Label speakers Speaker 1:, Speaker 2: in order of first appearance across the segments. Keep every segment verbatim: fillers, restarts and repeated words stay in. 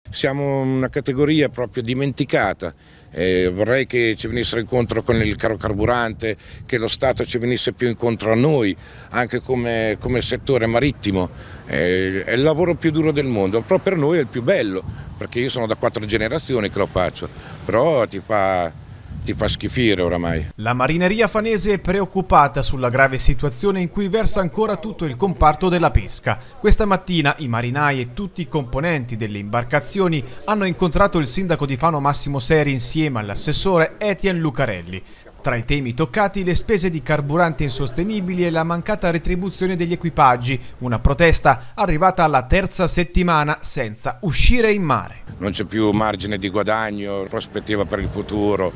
Speaker 1: Siamo una categoria proprio dimenticata. Eh, vorrei che ci venissero incontro con il caro carburante, che lo Stato ci venisse più incontro a noi, anche come, come settore marittimo. Eh, è il lavoro più duro del mondo, però per noi è il più bello, perché io sono da quattro generazioni che lo faccio, però ti fa... ti fa schifire oramai.
Speaker 2: La marineria fanese è preoccupata sulla grave situazione in cui versa ancora tutto il comparto della pesca. Questa mattina i marinai e tutti i componenti delle imbarcazioni hanno incontrato il sindaco di Fano Massimo Seri insieme all'assessore Etienne Lucarelli. Tra i temi toccati le spese di carburante insostenibili e la mancata retribuzione degli equipaggi, una protesta arrivata alla terza settimana senza uscire in mare.
Speaker 1: Non c'è più margine di guadagno, prospettiva per il futuro,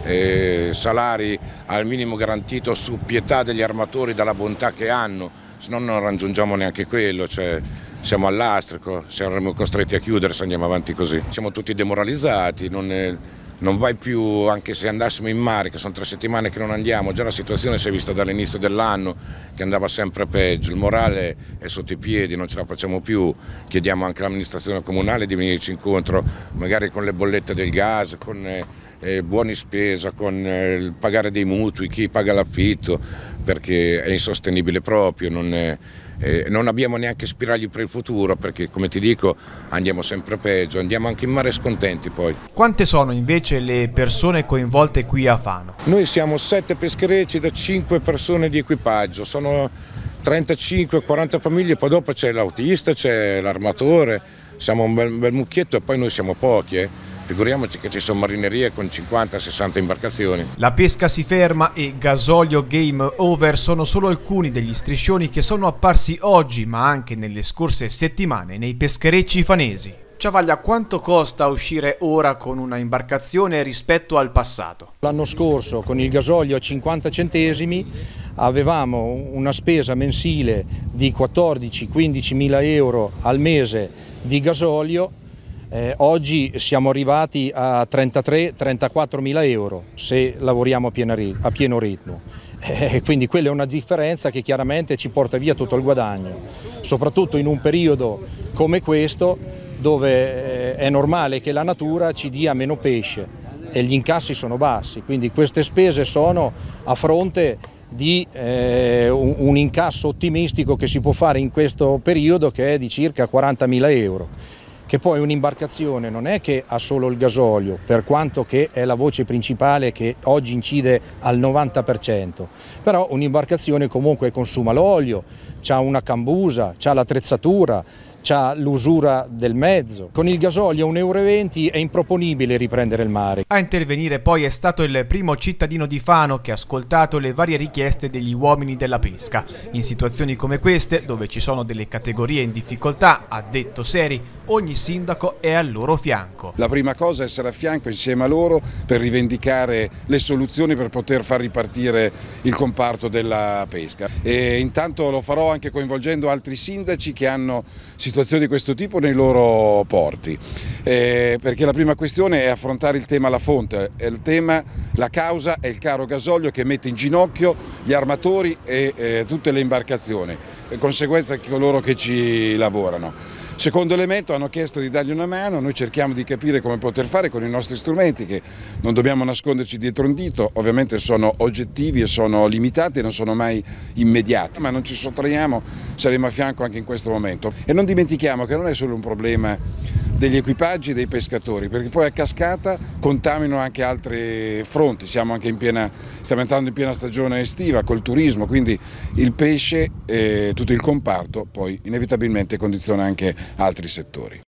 Speaker 1: eh, salari al minimo garantito su pietà degli armatori dalla bontà che hanno, se no non raggiungiamo neanche quello, cioè siamo all'astrico, saremo costretti a chiudere se andiamo avanti così. Siamo tutti demoralizzati, non è... non vai più, anche se andassimo in mare, che sono tre settimane che non andiamo, già la situazione si è vista dall'inizio dell'anno che andava sempre peggio, il morale è sotto i piedi, non ce la facciamo più, chiediamo anche all'amministrazione comunale di venirci incontro, magari con le bollette del gas, con eh, buoni spesa, con eh, il pagare dei mutui, chi paga l'affitto, perché è insostenibile proprio, non è... Eh, non abbiamo neanche spiragli per il futuro perché, come ti dico, andiamo sempre peggio, andiamo anche in mare scontenti poi.
Speaker 2: Quante sono invece le persone coinvolte qui a Fano?
Speaker 1: Noi siamo sette pescherecci da cinque persone di equipaggio, sono trentacinque quaranta famiglie, poi dopo c'è l'autista, c'è l'armatore, siamo un bel, bel mucchietto e poi noi siamo pochi. Eh. Figuriamoci che ci sono marinerie con cinquanta sessanta imbarcazioni.
Speaker 2: La pesca si ferma e gasolio game over sono solo alcuni degli striscioni che sono apparsi oggi, ma anche nelle scorse settimane, nei pescherecci fanesi. Ciavaglia, quanto costa uscire ora con una imbarcazione rispetto al passato?
Speaker 3: L'anno scorso con il gasolio a cinquanta centesimi avevamo una spesa mensile di quattordici quindici mila euro al mese di gasolio. Eh, oggi siamo arrivati a trentatré trentaquattro mila euro se lavoriamo a, piena, a pieno ritmo, eh, quindi quella è una differenza che chiaramente ci porta via tutto il guadagno, soprattutto in un periodo come questo dove eh, è normale che la natura ci dia meno pesce e gli incassi sono bassi, quindi queste spese sono a fronte di eh, un, un incasso ottimistico che si può fare in questo periodo che è di circa quarantamila euro. Che poi un'imbarcazione non è che ha solo il gasolio, per quanto che è la voce principale che oggi incide al novanta per cento, però un'imbarcazione comunque consuma l'olio, c'ha una cambusa, c'ha l'attrezzatura, c'ha l'usura del mezzo. Con il gasolio a un euro e venti è improponibile riprendere il mare.
Speaker 2: A intervenire poi è stato il primo cittadino di Fano che ha ascoltato le varie richieste degli uomini della pesca. In situazioni come queste, dove ci sono delle categorie in difficoltà, ha detto Seri, ogni sindaco è al loro fianco.
Speaker 4: La prima cosa è essere a fianco insieme a loro per rivendicare le soluzioni per poter far ripartire il comparto della pesca. E intanto lo farò anche coinvolgendo altri sindaci che hanno situazioni di questo tipo nei loro porti, eh, perché la prima questione è affrontare il tema alla fonte, il tema, la causa è il caro gasolio che mette in ginocchio gli armatori e eh, tutte le imbarcazioni, in conseguenza coloro che ci lavorano. Secondo elemento, hanno chiesto di dargli una mano, noi cerchiamo di capire come poter fare con i nostri strumenti che non dobbiamo nasconderci dietro un dito, ovviamente sono oggettivi e sono limitati e non sono mai immediati, ma non ci sottraiamo, saremo a fianco anche in questo momento. E non dimentichiamo che non è solo un problema degli equipaggi e dei pescatori, perché poi a cascata contaminano anche altri fronti, siamo anche in piena, stiamo entrando in piena stagione estiva col turismo, quindi il pesce e tutto il comparto poi inevitabilmente condiziona anche altri settori.